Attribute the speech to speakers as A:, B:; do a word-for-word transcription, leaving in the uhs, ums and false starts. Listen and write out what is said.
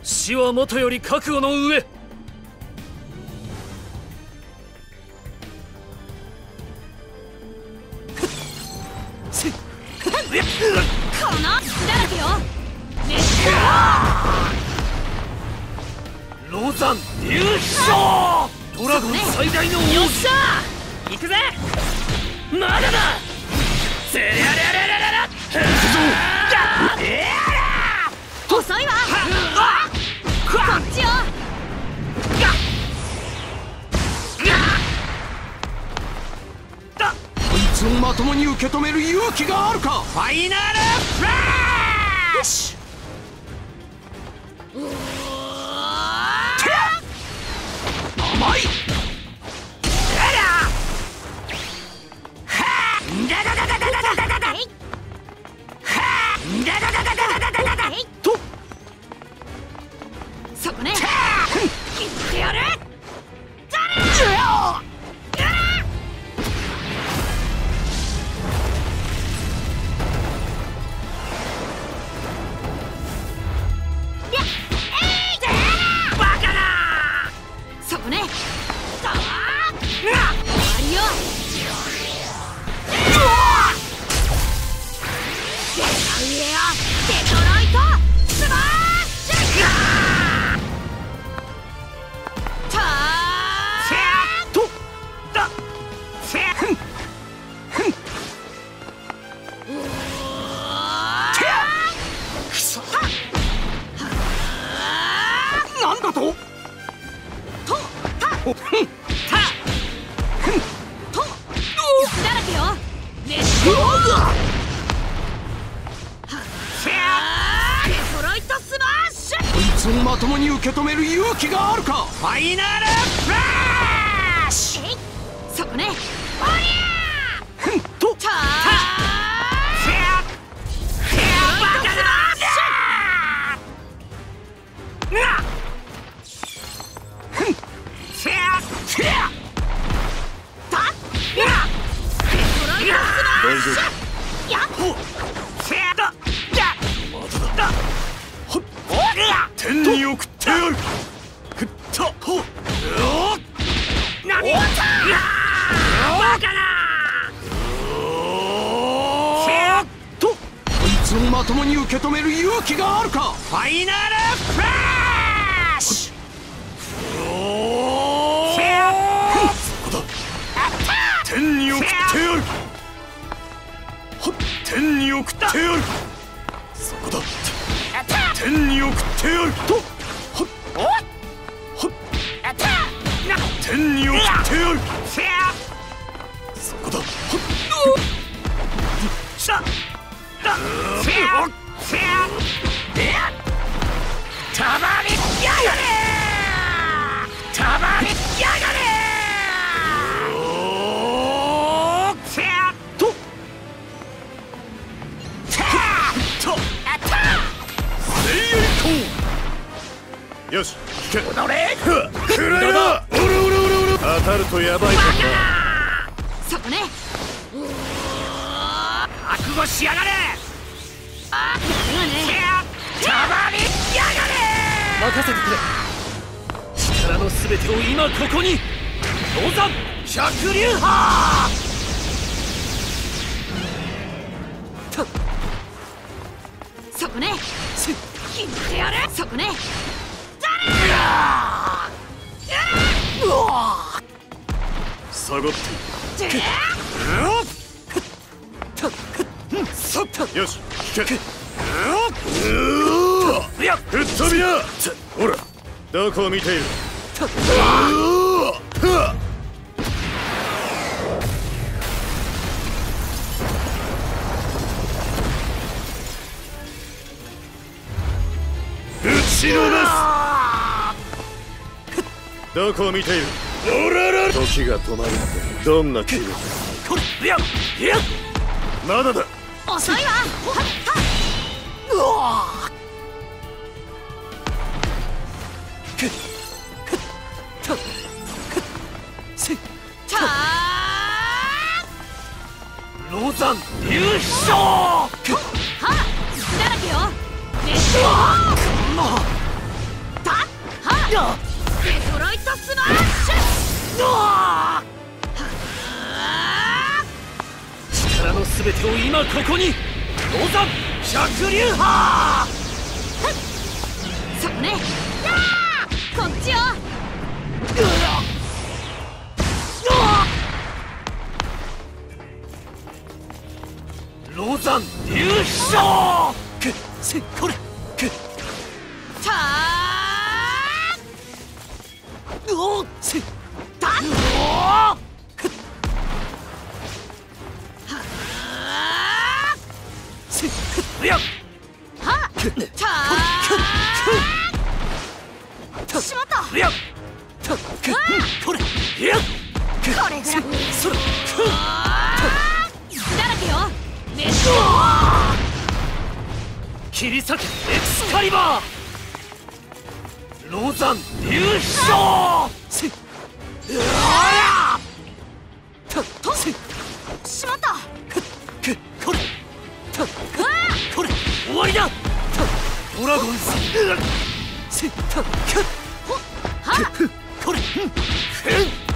A: 死はもとより覚悟の上。
B: このだらけよ。
A: ロザン優勝。ドラゴン最大の王子。
B: よっしゃー、行くぜ。まだだ。せりゃりゃりゃりゃりゃ。行くぞ。遅いわ。こっちよ。
C: こいつをまともに受け止める勇気があるか。
B: ファイナルフラッシュ。
C: 甘い。
B: とそこね。言ってやる。
C: なんだと。と
B: たとだらけよ。レッドデトロイトスマッシュ。
C: こいつをまともに受け止める勇気があるか。
B: ファイナルフラッシュ。そこね。おりゃー
C: と
B: た
A: 大丈夫。
B: やっほせやだやまだだほっおりゃ
A: 天に送ってやる。ふったほっ
B: なにおったバカなせや
C: と。こいつをまともに受け止める勇気があるか。
B: ファイナルフラッシュ。せや
A: そこだ。天に送ってやる。天に送ってやる。そこだ。天に送ってやる。とほっほっ天に送ってやる。
B: せや
A: そこだ。ほっ
B: しゃだせやせやでやたまりやがれたまりやがれせや
C: と
A: よし、引け。
B: どれ
A: くらいだ。おるおるおるおる。当たるとやばいからな。
B: そこね。覚悟しやがれ。あ、今ね。たまりやがれ。
A: 任せてくれ。力のすべてを今ここに。ロザン百竜派。
B: そこね。切ってやる。そこね。
A: 下がってよし引け。吹っ飛びだ。ほらどこを見ている。打ちのなす。どこを見ている。おらら時が止まるってどんな気分。
B: これやいや
A: まだだ。
B: 遅いわ。はっ
C: うわくっくっとくっせ
B: たー
A: ロザン優勝。
B: はっだらけよ。レッド
C: や
B: デトロイトスマッシュ。
C: あ
A: 力の全てを今ここに。
C: ロザン百竜波。
B: そこね。やーこっちよ。
C: ロザン優勝。くせこれく
B: たー
C: おせ
B: たっ
C: おく
B: は
C: せくや
B: ーはっ
C: く
B: たーしまった。
C: やたくこれや
B: これぐらい
C: それく
B: だらけよ。ねっ
C: 切り裂けエクスカリバー。ロザン優勝。せうわた
B: と
C: せ
B: しまった。
C: くくこれたくこれ終わりだ。たドラゴンズせたく
B: ほっはっ
C: くこれふん